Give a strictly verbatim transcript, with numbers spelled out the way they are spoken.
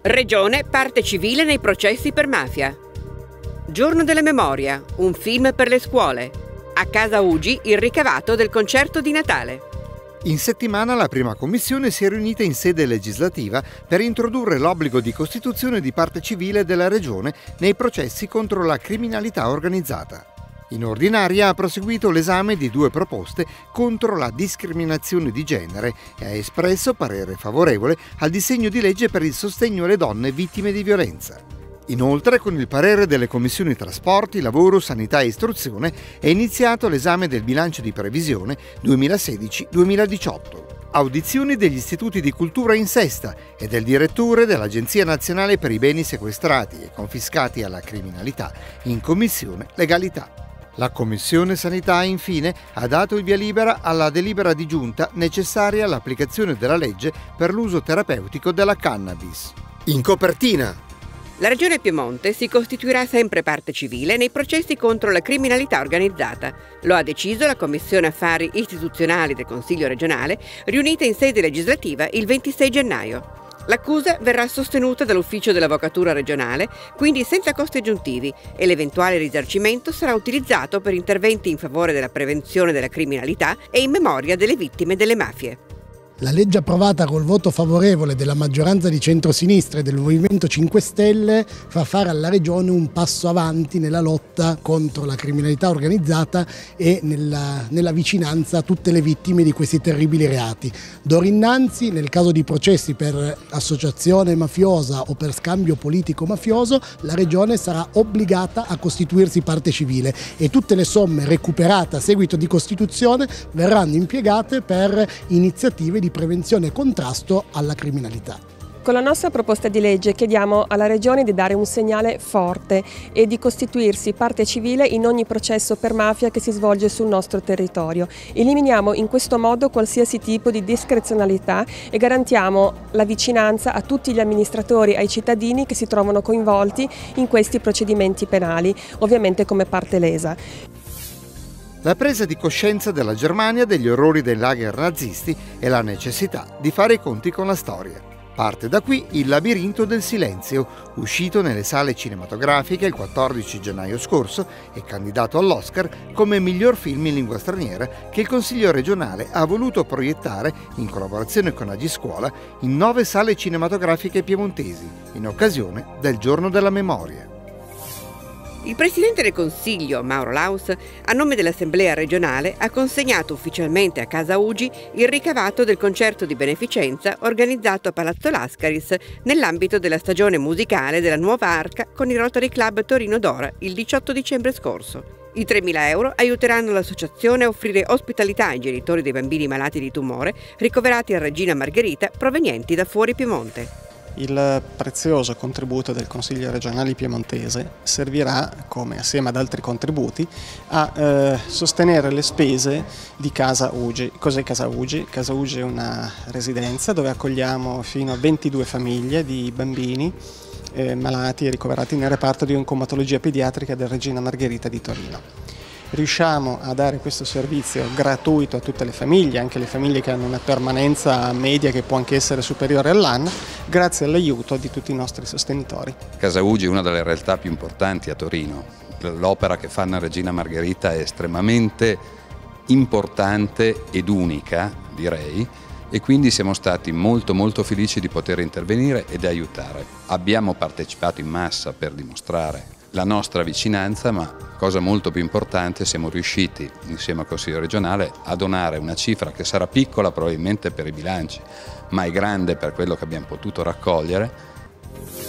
Regione parte civile nei processi per mafia. Giorno della memoria, un film per le scuole. A Casa Ugi il ricavato del concerto di Natale. In settimana la prima commissione si è riunita in sede legislativa per introdurre l'obbligo di costituzione di parte civile della Regione nei processi contro la criminalità organizzata. In ordinaria ha proseguito l'esame di due proposte contro la discriminazione di genere e ha espresso parere favorevole al disegno di legge per il sostegno alle donne vittime di violenza. Inoltre, con il parere delle commissioni Trasporti, Lavoro, Sanità e Istruzione, è iniziato l'esame del bilancio di previsione duemilasedici duemiladiciotto. Audizioni degli istituti di cultura in sesta e del direttore dell'Agenzia Nazionale per i Beni Sequestrati e Confiscati alla Criminalità in Commissione Legalità. La Commissione Sanità, infine, ha dato il via libera alla delibera di giunta necessaria all'applicazione della legge per l'uso terapeutico della cannabis. In copertina. La Regione Piemonte si costituirà sempre parte civile nei processi contro la criminalità organizzata. Lo ha deciso la Commissione Affari Istituzionali del Consiglio regionale, riunita in sede legislativa il ventisei gennaio. L'accusa verrà sostenuta dall'Ufficio dell'Avvocatura regionale, quindi senza costi aggiuntivi, e l'eventuale risarcimento sarà utilizzato per interventi in favore della prevenzione della criminalità e in memoria delle vittime delle mafie. La legge approvata col voto favorevole della maggioranza di centrosinistra e del Movimento cinque Stelle fa fare alla Regione un passo avanti nella lotta contro la criminalità organizzata e nella, nella vicinanza a tutte le vittime di questi terribili reati. D'ora innanzi, nel caso di processi per associazione mafiosa o per scambio politico-mafioso, la Regione sarà obbligata a costituirsi parte civile e tutte le somme recuperate a seguito di costituzione verranno impiegate per iniziative di di prevenzione e contrasto alla criminalità. Con la nostra proposta di legge chiediamo alla Regione di dare un segnale forte e di costituirsi parte civile in ogni processo per mafia che si svolge sul nostro territorio. Eliminiamo in questo modo qualsiasi tipo di discrezionalità e garantiamo la vicinanza a tutti gli amministratori e ai cittadini che si trovano coinvolti in questi procedimenti penali, ovviamente come parte lesa. La presa di coscienza della Germania degli orrori dei lager nazisti e la necessità di fare i conti con la storia. Parte da qui Il labirinto del silenzio, uscito nelle sale cinematografiche il quattordici gennaio scorso e candidato all'Oscar come miglior film in lingua straniera che il Consiglio regionale ha voluto proiettare, in collaborazione con Agiscuola, in nove sale cinematografiche piemontesi, in occasione del Giorno della Memoria. Il Presidente del Consiglio, Mauro Laus, a nome dell'Assemblea regionale, ha consegnato ufficialmente a Casa Ugi il ricavato del concerto di beneficenza organizzato a Palazzo Lascaris nell'ambito della stagione musicale della Nuova Arca con il Rotary Club Torino Dora il diciotto dicembre scorso. I tremila euro aiuteranno l'associazione a offrire ospitalità ai genitori dei bambini malati di tumore ricoverati a Regina Margherita provenienti da fuori Piemonte. Il prezioso contributo del Consiglio regionale piemontese servirà, come assieme ad altri contributi, a eh, sostenere le spese di Casa Ugi. Cos'è Casa Ugi? Casa Ugi è una residenza dove accogliamo fino a ventidue famiglie di bambini eh, malati e ricoverati nel reparto di oncomatologia pediatrica del Regina Margherita di Torino. Riusciamo a dare questo servizio gratuito a tutte le famiglie, anche le famiglie che hanno una permanenza media che può anche essere superiore all'anno, grazie all'aiuto di tutti i nostri sostenitori. Casa Ugi è una delle realtà più importanti a Torino. L'opera che fanno a Regina Margherita è estremamente importante ed unica, direi, e quindi siamo stati molto molto felici di poter intervenire ed aiutare. Abbiamo partecipato in massa per dimostrare la nostra vicinanza, ma cosa molto più importante, siamo riusciti insieme al Consiglio regionale a donare una cifra che sarà piccola probabilmente per i bilanci, ma è grande per quello che abbiamo potuto raccogliere.